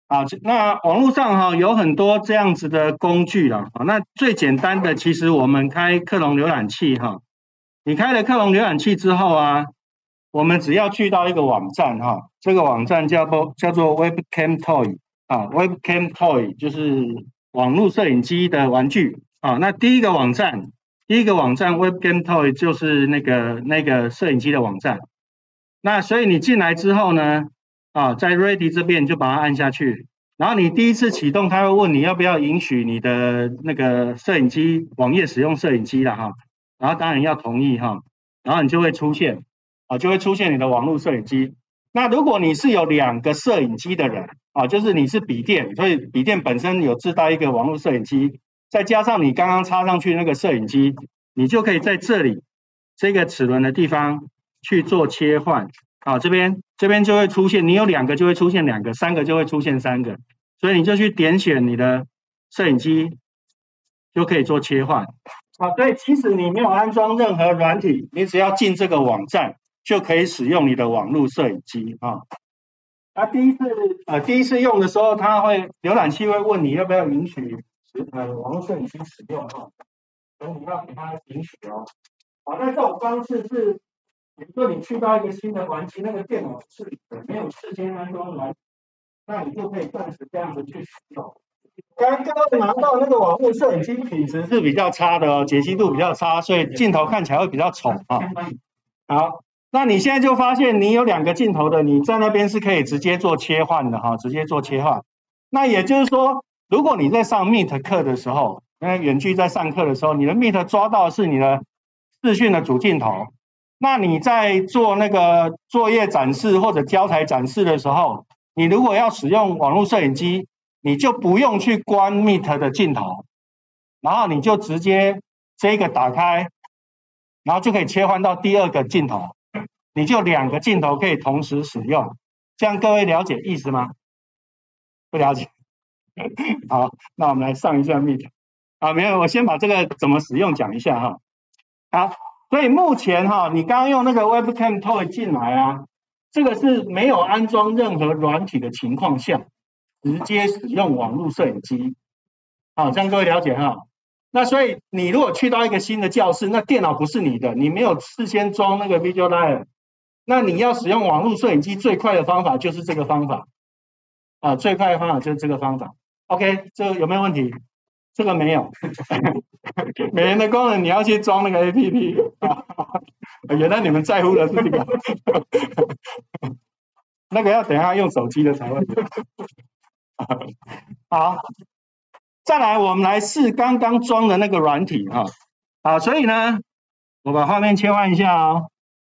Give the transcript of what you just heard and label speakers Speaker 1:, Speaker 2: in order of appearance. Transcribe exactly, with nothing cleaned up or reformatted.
Speaker 1: 啊，那网络上哈、哦、有很多这样子的工具啦，啊，那最简单的其实我们开克隆浏览器哈、哦，你开了克隆浏览器之后啊，我们只要去到一个网站哈、哦，这个网站叫做叫做 Webcam Toy 啊 ，Webcam Toy 就是网络摄影机的玩具啊。那第一个网站，第一个网站 Webcam Toy 就是那个那个摄影机的网站。那所以你进来之后呢？啊，在 Ready 这边你就把它按下去，然后你第一次启动，它会问你要不要允许你的那个摄影机网页使用摄影机了哈，然后当然要同意哈，然后你就会出现啊，就会出现你的网络摄影机。那如果你是有两个摄影机的人啊，就是你是笔电，所以笔电本身有自带一个网络摄影机，再加上你刚刚插上去那个摄影机，你就可以在这里这个齿轮的地方去做切换。好，这边这边就会出现，你有两个就会出现两个，三个就会出现三个，所以你就去点选你的摄影机，就可以做切换。啊，对，其实你没有安装任何软体，你只要进这个网站就可以使用你的网络摄影机啊。那、啊、第一次呃第一次用的时候，它会浏览器会问你要不要允许呃网络摄影机使用哈，所以你要给它允许哦。好，那这种方式是。比如说你去到一个新的环境，那个电脑是没有事先安装软，那你就可以暂时这样子去使用。刚刚拿到那个网络摄影机品质是比较差的哦，解析度比较差，所以镜头看起来会比较丑啊。好，那你现在就发现你有两个镜头的，你在那边是可以直接做切换的哈，直接做切换。那也就是说，如果你在上 Meet 课的时候，那远距在上课的时候，你的 Meet 抓到的是你的视讯的主镜头。那你在做那个作业展示或者教材展示的时候，你如果要使用网络摄影机，你就不用去关 Meet 的镜头，然后你就直接这个打开，然后就可以切换到第二个镜头，你就两个镜头可以同时使用，这样各位了解意思吗？不了解？好，那我们来上一下 Meet。啊，没有，我先把这个怎么使用讲一下哈。好。所以目前哈，你刚刚用那个 Webcam Toy 进来啊，这个是没有安装任何软体的情况下，直接使用网络摄影机。好，这样各位了解哈。那所以你如果去到一个新的教室，那电脑不是你的，你没有事先装那个 Visualizer， 那你要使用网络摄影机最快的方法就是这个方法。啊，最快的方法就是这个方法。OK， 这个有没有问题？这个没有，美颜的功能你要去装那个 A P P， 原来你们在乎的是这个，那个要等一下用手机的才会。好，再来我们来试刚刚装的那个软体哈，啊，所以呢，我把画面切换一下哦。